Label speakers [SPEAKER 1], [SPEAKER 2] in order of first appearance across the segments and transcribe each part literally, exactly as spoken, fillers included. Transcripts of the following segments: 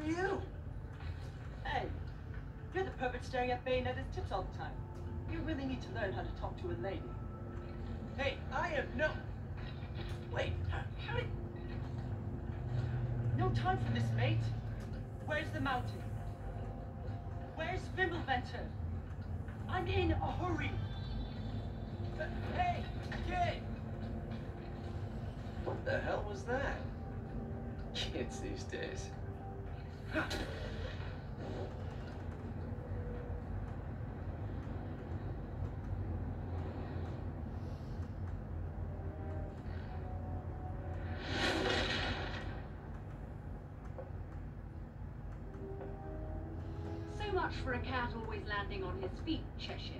[SPEAKER 1] are you?
[SPEAKER 2] Hey, you're the pervert staring at bayonetta's tips all the time. You really need to learn how to talk to a lady.
[SPEAKER 1] Hey, I am no... Wait, how, how did...
[SPEAKER 2] No time for this, mate. Where's the mountain? Where's Wimbleventer? I'm in a hurry.
[SPEAKER 1] Uh, hey, kid! What the hell was that? Kids these days. Huh.
[SPEAKER 3] So much for a cat always landing on his feet, Cheshire.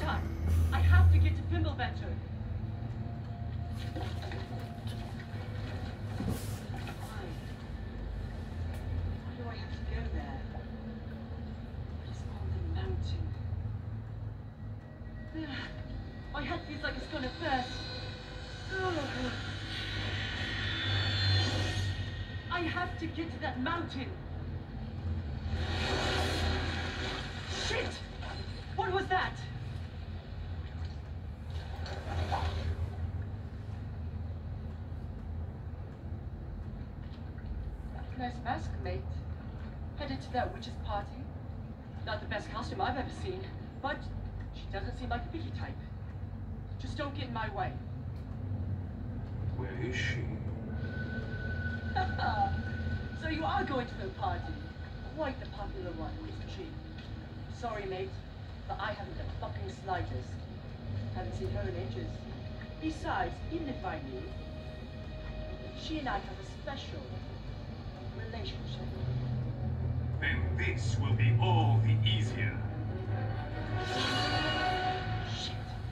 [SPEAKER 2] time. I have to get to Fimbulventer. Why? Why do I have to go there? What is on the mountain? My head feels like it's gonna burst. I have to get to that mountain. Shit! What was that? Nice mask, mate. Headed to that witch's party. Not the best costume I've ever seen, but she doesn't seem like a picky type. Just don't get in my way.
[SPEAKER 4] Where is she?
[SPEAKER 2] So you are going to the party. Quite the popular one, isn't she? Sorry, mate, but I haven't the fucking slightest. Haven't seen her in ages. Besides, even if I knew, she and I have a special relationship.
[SPEAKER 4] Then this will be all the easier.
[SPEAKER 2] Shit.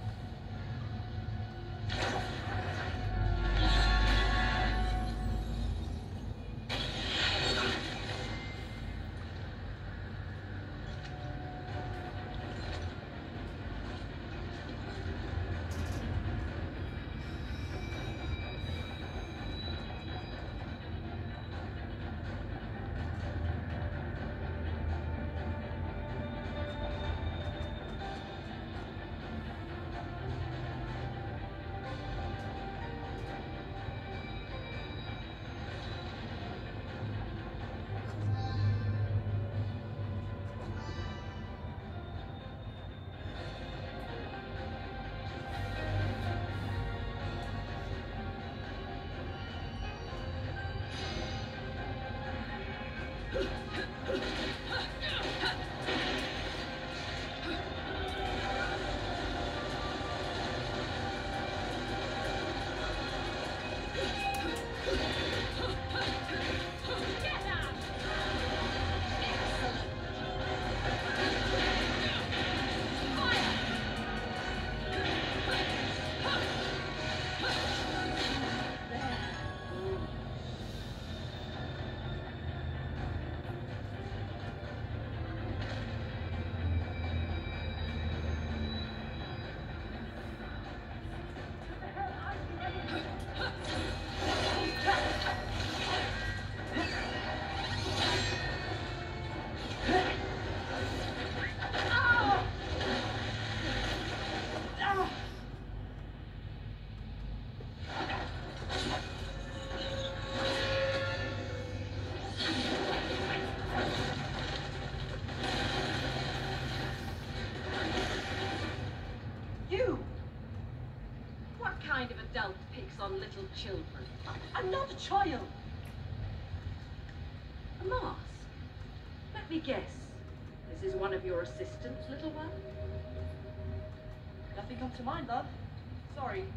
[SPEAKER 3] On little children.
[SPEAKER 2] I'm not a child.
[SPEAKER 3] A mask? Let me guess. This is one of your assistants, little one?
[SPEAKER 2] Nothing comes to mind, love. Sorry.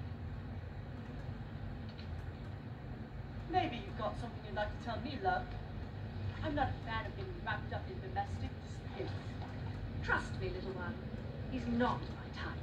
[SPEAKER 2] Maybe you've got something you'd like to tell me, love. I'm not a fan of being wrapped up in domestic disputes.
[SPEAKER 3] Trust me, little one. He's not my type.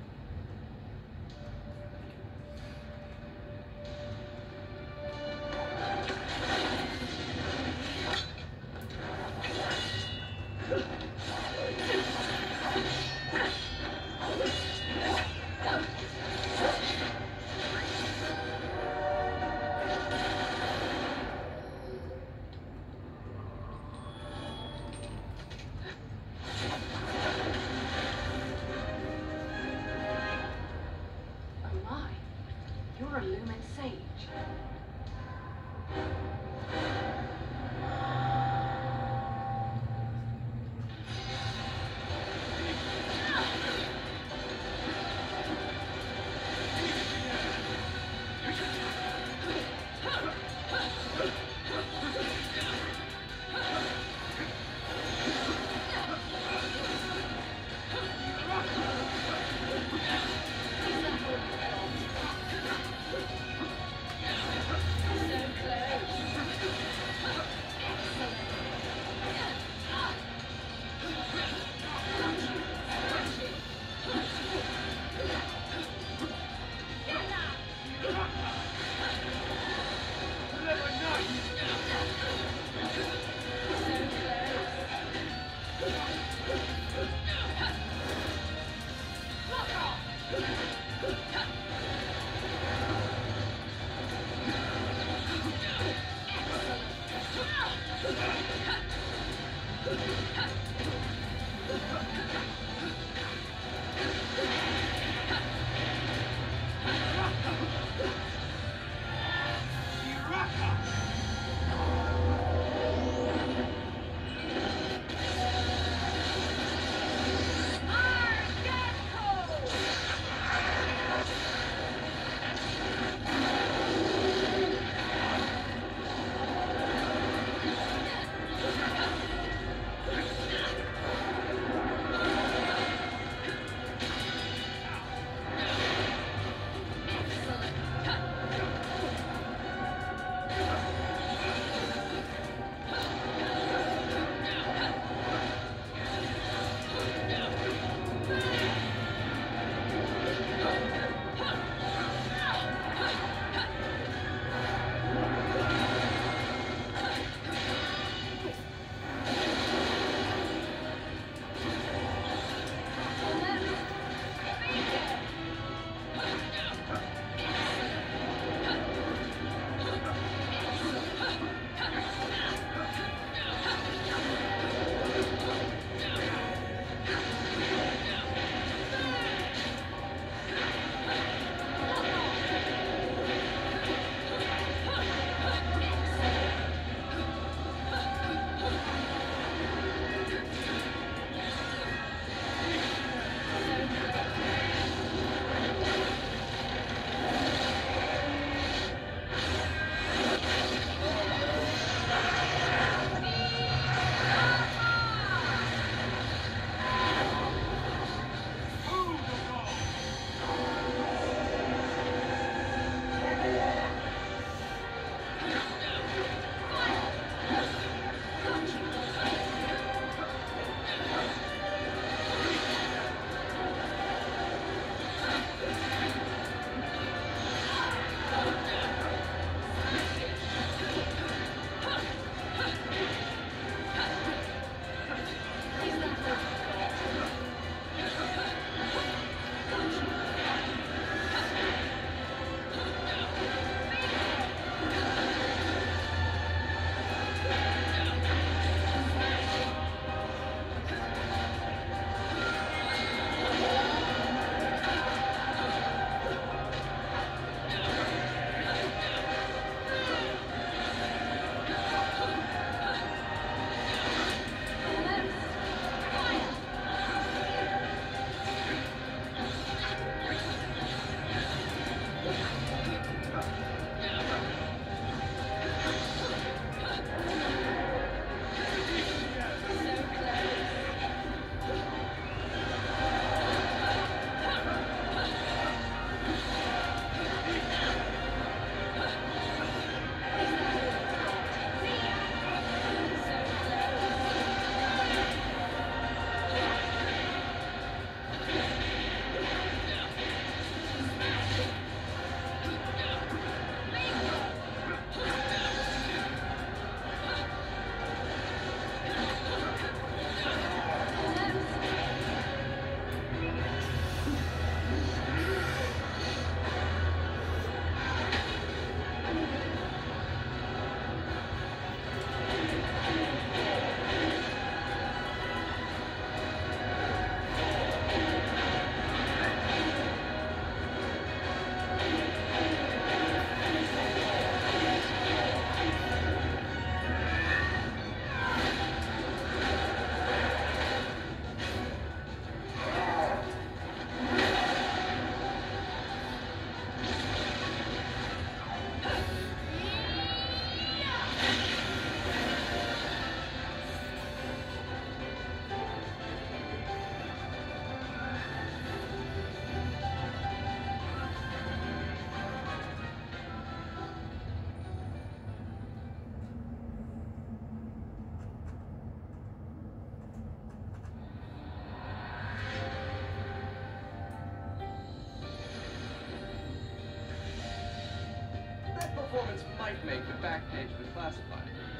[SPEAKER 1] performance might make the back page of the classified.